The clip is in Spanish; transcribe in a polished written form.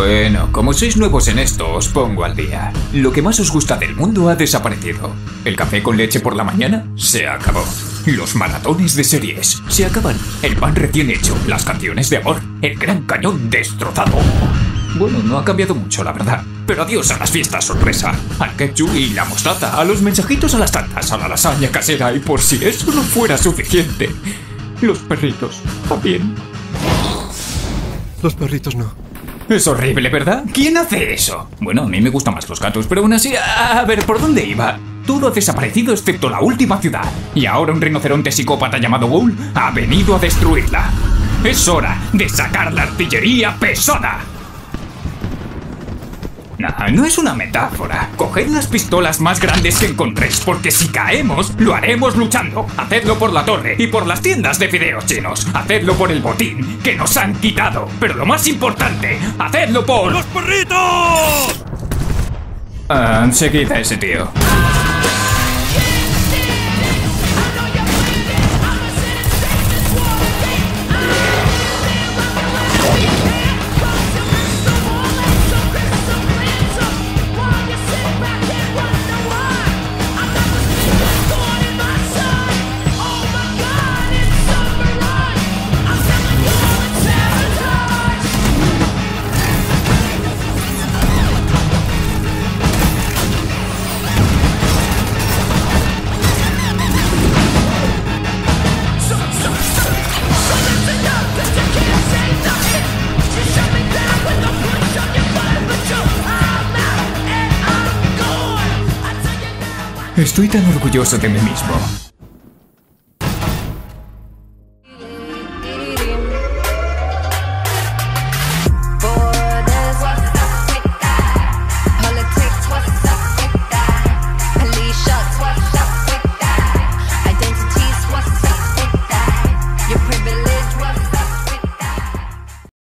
Bueno, como sois nuevos en esto, os pongo al día. Lo que más os gusta del mundo ha desaparecido. El café con leche por la mañana se acabó. Los maratones de series se acaban. El pan recién hecho, las canciones de amor, el gran cañón destrozado. Bueno, no ha cambiado mucho, la verdad. Pero adiós a las fiestas sorpresa, al ketchup y la mostaza, a los mensajitos a las tantas, a la lasaña casera y por si eso no fuera suficiente, los perritos también. Los perritos no. Es horrible, ¿verdad? ¿Quién hace eso? Bueno, a mí me gustan más los gatos, pero aún así... A ver, ¿por dónde iba? Todo ha desaparecido excepto la última ciudad. Y ahora un rinoceronte psicópata llamado Ghoul ha venido a destruirla. Es hora de sacar la artillería pesada. Nah, no es una metáfora. Coged las pistolas más grandes que encontréis, porque si caemos, lo haremos luchando. Hacedlo por la torre y por las tiendas de fideos chinos. Hacedlo por el botín que nos han quitado. Pero lo más importante, hacedlo por... ¡Los perritos! Seguid a ese tío. Estoy tan orgulloso de mí mismo.